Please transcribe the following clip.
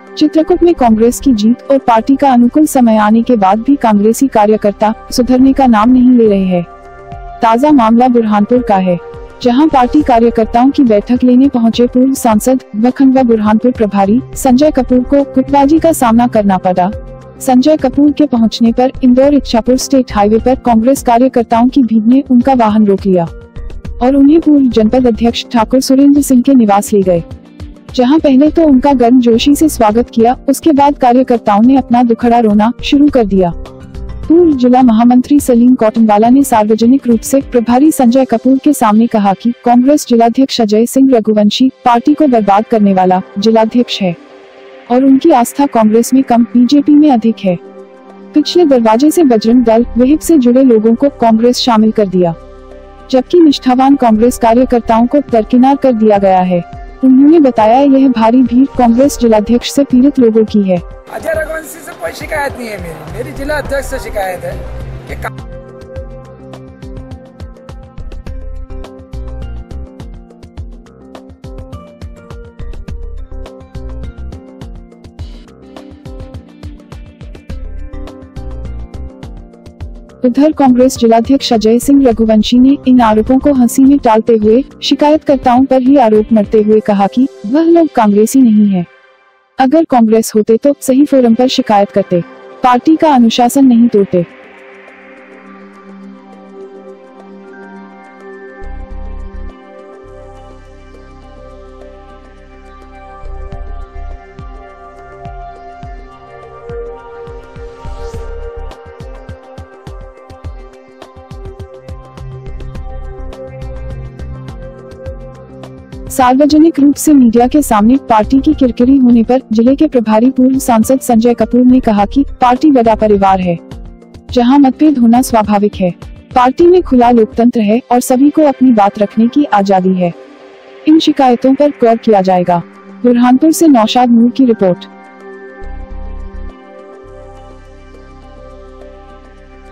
चित्रकूट में कांग्रेस की जीत और पार्टी का अनुकूल समय आने के बाद भी कांग्रेसी कार्यकर्ता सुधरने का नाम नहीं ले रहे हैं। ताजा मामला बुरहानपुर का है, जहां पार्टी कार्यकर्ताओं की बैठक लेने पहुंचे पूर्व सांसद व खंडवा बुरहानपुर प्रभारी संजय कपूर को गुटबाजी का सामना करना पड़ा। संजय कपूर के पहुंचने पर इंदौर इच्छापुर स्टेट हाईवे पर कांग्रेस कार्यकर्ताओं की भीड़ ने उनका वाहन रोक लिया और उन्हें पूर्व जनपद अध्यक्ष ठाकुर सुरेंद्र सिंह के निवास ले गए, जहां पहले तो उनका गर्मजोशी से स्वागत किया, उसके बाद कार्यकर्ताओं ने अपना दुखड़ा रोना शुरू कर दिया। पूर्व जिला महामंत्री सलीम कौटनवाला ने सार्वजनिक रूप से प्रभारी संजय कपूर के सामने कहा कि कांग्रेस जिलाध्यक्ष अजय सिंह रघुवंशी पार्टी को बर्बाद करने वाला जिलाध्यक्ष है और उनकी आस्था कांग्रेस में कम बीजेपी में अधिक है। पिछले दरवाजे से बजरंग दल विहिप से जुड़े लोगों को कांग्रेस शामिल कर दिया, जबकि निष्ठावान कांग्रेस कार्यकर्ताओं को दरकिनार कर दिया गया है। उन्होंने बताया यह भारी भीड़ कांग्रेस जिलाध्यक्ष से पीड़ित लोगों की है। अजय रघुवंशी से कोई शिकायत नहीं है, मेरी जिला अध्यक्ष से शिकायत है कि उधर कांग्रेस जिलाध्यक्ष अजय सिंह रघुवंशी ने इन आरोपों को हंसी में टालते हुए शिकायतकर्ताओं पर ही आरोप मढ़ते हुए कहा कि वह लोग कांग्रेसी नहीं है। अगर कांग्रेस होते तो सही फोरम पर शिकायत करते, पार्टी का अनुशासन नहीं तोड़ते। सार्वजनिक रूप से मीडिया के सामने पार्टी की किरकिरी होने पर जिले के प्रभारी पूर्व सांसद संजय कपूर ने कहा कि पार्टी बड़ा परिवार है, जहां मतभेद होना स्वाभाविक है। पार्टी में खुला लोकतंत्र है और सभी को अपनी बात रखने की आजादी है। इन शिकायतों पर गौर किया जाएगा। बुरहानपुर से नौशाद नूर की रिपोर्ट।